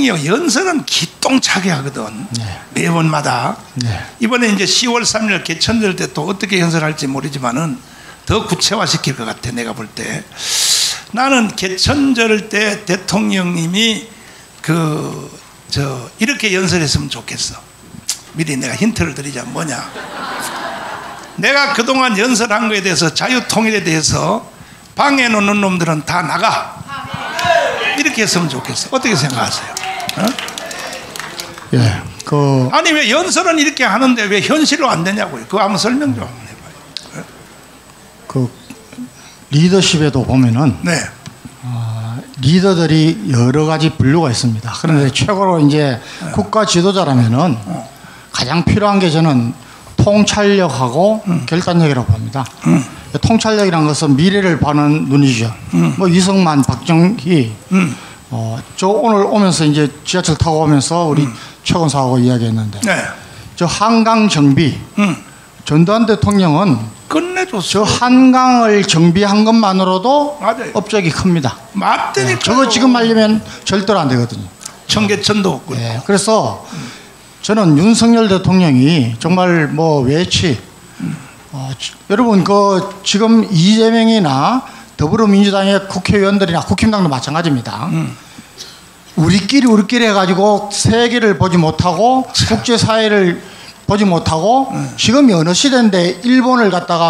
대통령이요 연설은 기똥차게 하거든. 네. 매번마다. 네. 이번에 이제 10월 3일 개천절 때 또 어떻게 연설할지 모르지만은 더 구체화시킬 것 같아. 내가 볼 때 나는 개천절 때 대통령님이 이렇게 연설했으면 좋겠어. 미리 내가 힌트를 드리자. 뭐냐, 내가 그동안 연설한 거에 대해서 자유통일에 대해서 방해 놓는 놈들은 다 나가. 이렇게 했으면 좋겠어. 어떻게 생각하세요? 어? 예, 아니 왜 연설은 이렇게 하는데 왜 현실로 안 되냐고요. 그거 한번 설명 좀 한번 해봐요. 그 리더십에도 보면은 네. 리더들이 여러 가지 분류가 있습니다. 그런데 최고로 이제 국가 지도자라면은 가장 필요한 게 저는 통찰력하고 결단력이라고 봅니다. 통찰력이라는 것은 미래를 보는 눈이죠. 뭐 이승만, 박정희, 저 오늘 오면서 이제 지하철 타고 오면서 우리 최건사하고 이야기했는데, 네. 저 한강 정비, 전두환 대통령은 끝내줬어. 저 한강을 정비한 것만으로도 맞아요. 업적이 큽니다. 맞다니까. 저거 지금 하려면 절대로 안 되거든요. 청계천도 없고. 네. 그래서 저는 윤석열 대통령이 정말 뭐 외치, 여러분 지금 이재명이나 더불어민주당의 국회의원들이나 국힘당도 마찬가지입니다. 우리끼리 해가지고 세계를 보지 못하고 국제사회를 보지 못하고 지금 어느 시대인데 일본을 갖다가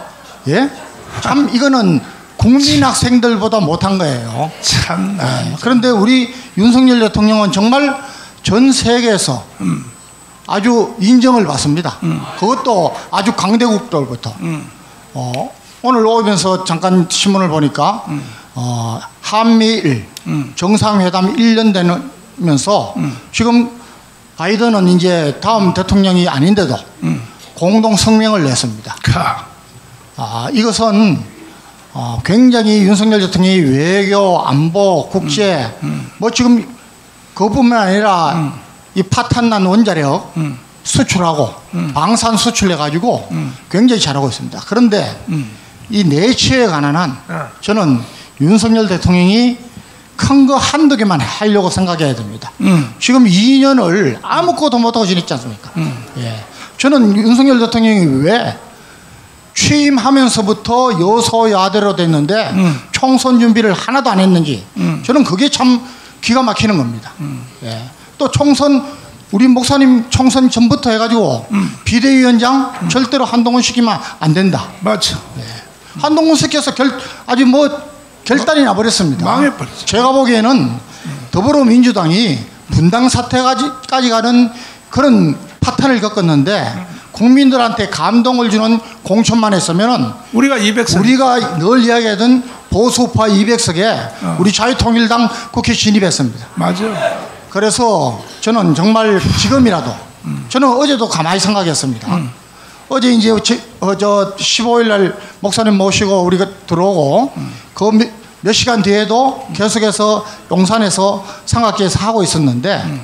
참 이거는 국민 학생들보다 못한 거예요. 참. 네. 그런데 우리 윤석열 대통령은 정말 전 세계에서 아주 인정을 받습니다. 그것도 아주 강대국들부터. 오늘 오면서 잠깐 신문을 보니까 한미일 정상회담 1년 되면서 지금 바이든은 이제 다음 대통령이 아닌데도 공동 성명을 냈습니다. 이것은 굉장히 윤석열 대통령이 외교, 안보, 국제 뭐 지금 그것뿐만 아니라 이 파탄난 원자력 수출하고 방산 수출해가지고 굉장히 잘하고 있습니다. 그런데 이 내치에 관한 한 저는 윤석열 대통령이 큰 거 한두 개만 하려고 생각해야 됩니다. 지금 2년을 아무것도 못하고 지냈지 않습니까? 예. 저는 윤석열 대통령이 왜 취임하면서부터 여소야대로 됐는데 총선 준비를 하나도 안 했는지 저는 그게 참 기가 막히는 겁니다. 예. 또 총선, 우리 목사님 총선 전부터 해가지고 비대위원장 절대로 한동훈 시키면 안 된다. 맞죠. 예. 한동훈 시켜서 아주 결단이 나버렸습니다. 망해버렸어요. 제가 보기에는 더불어민주당이 분당 사태까지 가는 그런 파탄을 겪었는데 국민들한테 감동을 주는 공천만 했으면은 우리가 200석, 우리가 늘 이야기하던 보수파 200석에 우리 자유통일당 국회 진입했습니다. 맞아요. 그래서 저는 정말 지금이라도 저는 어제도 가만히 생각했습니다. 어제 이제 15일 날 목사님 모시고 우리가 들어오고 그 몇 시간 뒤에도 계속해서 용산에서 삼각지에서 하고 있었는데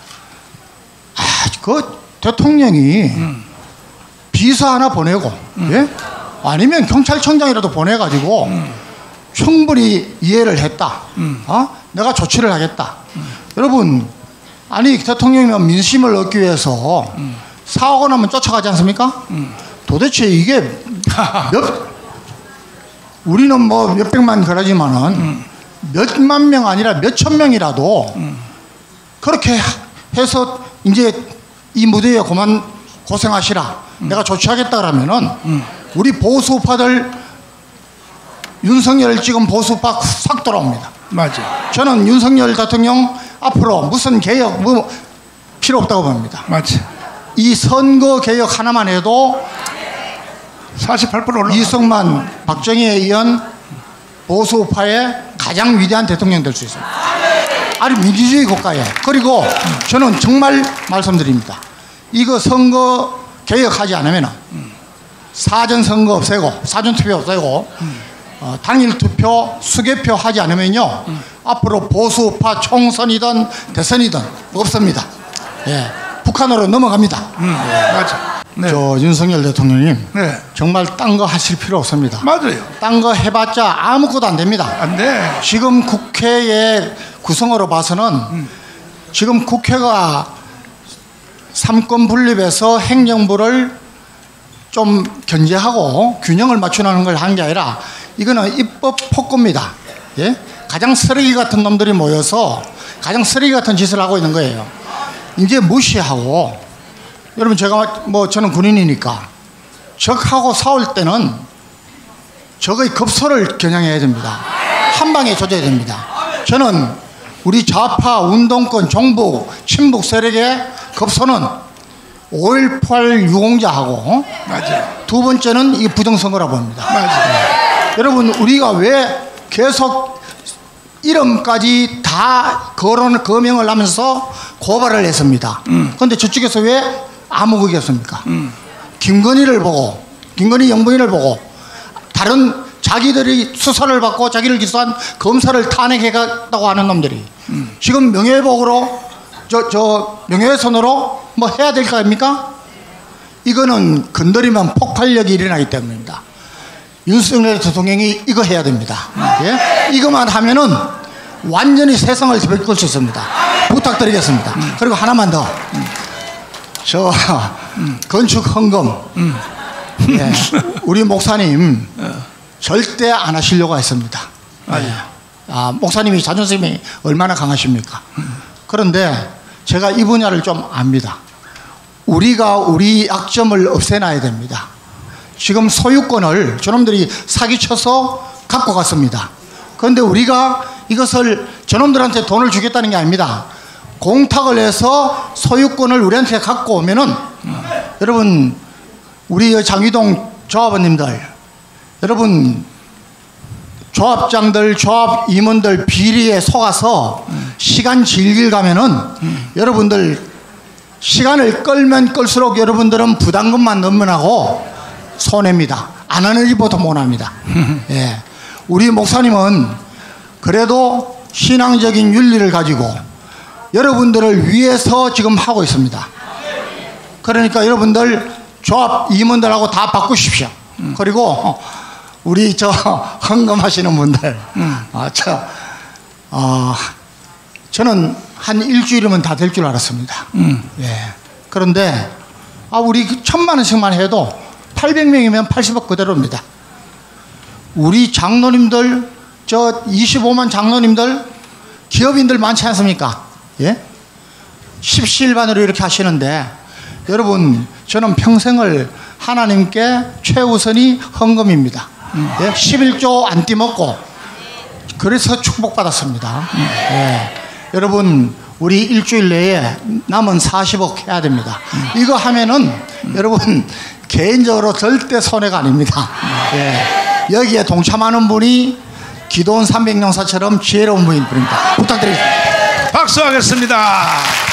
그 대통령이 비서 하나 보내고 예? 아니면 경찰청장이라도 보내가지고 충분히 이해를 했다. 내가 조치를 하겠다. 여러분, 아니 대통령이면 민심을 얻기 위해서 사고가 나면 쫓아가지 않습니까? 도대체 이게 우리는 뭐 몇백만 그러지만은 몇만 명 아니라 몇천 명이라도 그렇게 해서 이제 이 무대에 그만 고생하시라. 내가 조치하겠다 그러면은 우리 보수파들 윤석열 지금 보수파 싹 돌아옵니다. 맞아. 저는 윤석열 대통령 앞으로 무슨 개혁 필요 없다고 봅니다. 맞지. 이 선거 개혁 하나만 해도 48% 올라. 이승만, 박정희에 이은 보수파의 가장 위대한 대통령 될 수 있습니다. 아니 민주주의 국가에. 그리고 저는 정말 말씀드립니다. 이거 선거 개혁하지 않으면 사전 선거 없애고 사전 투표 없애고 당일 투표 수개표 하지 않으면요 앞으로 보수파 총선이든 대선이든 없습니다. 예, 북한으로 넘어갑니다. 맞아. 네. 저 윤석열 대통령님 네. 정말 딴 거 하실 필요 없습니다. 맞아요. 딴 거 해봤자 아무것도 안 됩니다. 안 돼. 지금 국회의 구성으로 봐서는 지금 국회가 삼권 분립에서 행정부를 좀 견제하고 균형을 맞추는 걸 한 게 아니라 이거는 입법 폭거입니다. 예? 가장 쓰레기 같은 놈들이 모여서 가장 쓰레기 같은 짓을 하고 있는 거예요. 이제 무시하고, 여러분 제가 저는 군인이니까 적하고 싸울 때는 적의 급소를 겨냥해야 됩니다. 한 방에 조져야 됩니다. 저는 우리 좌파 운동권 종북 친북 세력의 급소는 5.18 유공자하고 맞아요. 두 번째는 이 부정선거라고 봅니다. 맞아요. 여러분 우리가 왜 계속 이름까지 다 거명을 하면서 고발을 했습니다. 그런데 저쪽에서 왜 아무 그게 없습니까? 김건희를 보고, 김건희 영부인을 보고 다른 자기들이 수사를 받고 자기를 기소한 검사를 탄핵해갔다고 하는 놈들이 지금 명예회복으로 명예훼손으로 뭐 해야 될 거 아닙니까? 이거는 건드리면 폭발력이 일어나기 때문입니다. 윤석열 대통령이 이거 해야 됩니다. 예? 이것만 하면은 완전히 세상을 바꿀 수 있습니다. 부탁드리겠습니다. 그리고 하나만 더. 건축 헌금. 예, 우리 목사님 절대 안 하시려고 했습니다. 예. 목사님이 자존심이 얼마나 강하십니까? 그런데 제가 이 분야를 좀 압니다. 우리가 우리 약점을 없애놔야 됩니다. 지금 소유권을 저놈들이 사기쳐서 갖고 갔습니다. 그런데 우리가 이것을 저놈들한테 돈을 주겠다는 게 아닙니다. 공탁을 해서 소유권을 우리한테 갖고 오면은 여러분 우리 장위동 조합원님들, 여러분 조합장들, 조합 임원들 비리에 속아서 시간 질질 가면은 여러분들 시간을 끌면 끌수록 여러분들은 부담금만 넘어나고 손해입니다. 안 하는 일보다 못합니다. 예. 우리 목사님은 그래도 신앙적인 윤리를 가지고 여러분들을 위해서 지금 하고 있습니다. 그러니까 여러분들 조합 임원들하고 다 바꾸십시오. 그리고 우리 헌금하시는 분들, 저는 한 일주일이면 다 될 줄 알았습니다. 예. 그런데 우리 1,000만 원씩만 해도 800명이면 80억 그대로입니다. 우리 장로님들, 25만 장로님들, 기업인들 많지 않습니까? 예? 십시일반으로 이렇게 하시는데, 여러분, 저는 평생을 하나님께 최우선이 헌금입니다. 예? 11조 안 띠먹고, 그래서 축복받았습니다. 예. 여러분, 우리 일주일 내에 남은 40억 해야 됩니다. 이거 하면은, 여러분, 개인적으로 절대 손해가 아닙니다. 예. 여기에 동참하는 분이 기도원 300용사처럼 지혜로운 분입니다. 부탁드리겠습니다. 박수하겠습니다.